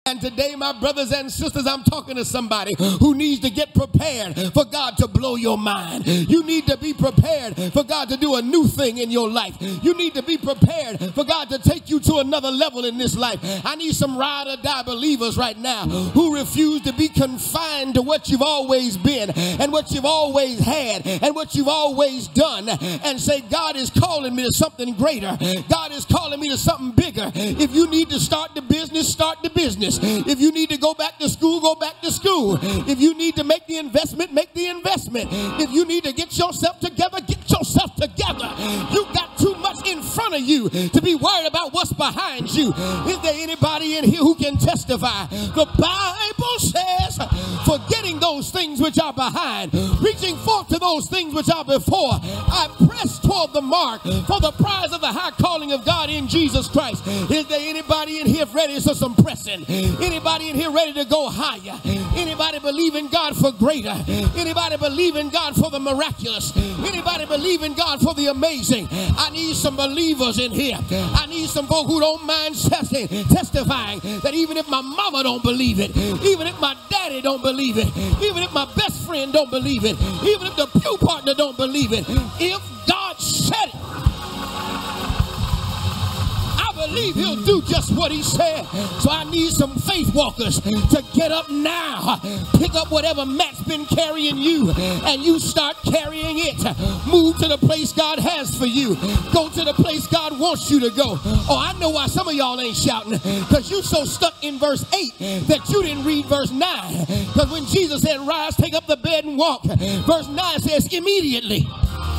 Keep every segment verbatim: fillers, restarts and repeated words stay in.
And today, my brothers and sisters, I'm talking to somebody who needs to get prepared for God to blow your mind. You need to be prepared for God to do a new thing in your life. You need to be prepared for God to take you to another level in this life. I need some ride or die believers right now who refuse to be confined to what you've always been and what you've always had and what you've always done, and say, God is calling me to something greater. God is calling me to something bigger. If you need to start the business, start the business. If you need to go back to school, go back to school. If you need to make the investment, make the investment. If you need to get yourself together, get yourself together. You got too much in front of you to be worried about what's behind you. Is there anybody in here who can testify? The Bible says, forgetting those things which are behind, reaching forth to those things which are before, I press toward the mark for the prize of the high calling of God in Jesus Christ. Is there anybody in here ready for some pressing? Anybody in here ready to go higher? Anybody believe in God for greater? Anybody believe in God for the miraculous? Anybody believe in God for the amazing? I need some believers in here. I need some folk who don't mind testifying that even if my mama don't believe it, even if my daddy don't believe it, even if my best friend don't believe it, even if the pew partner don't believe it, if God said it, I believe he'll do just what he said. So I need some faith walkers to get up now, pick up whatever mat's been carrying you, and you start carrying it. Move to the place God has for you. Go to the place God wants you to go. Oh, I know why some of y'all ain't shouting, because you so stuck in verse eight that you didn't read verse nine. Because when Jesus said, rise, take up the bed and walk, verse nine says, immediately.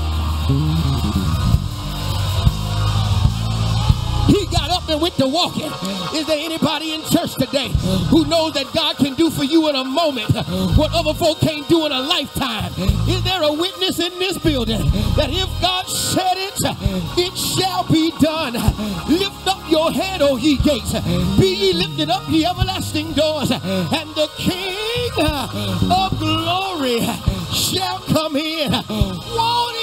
He got up and went to walking. Is there anybody in church today who knows that God can do for you in a moment what other folk can't do in a lifetime? Is there a witness in this building that if God said it, it shall be done? Lift up your head, O ye gates. Be ye lifted up, ye everlasting doors, and the King of glory shall come in. Won't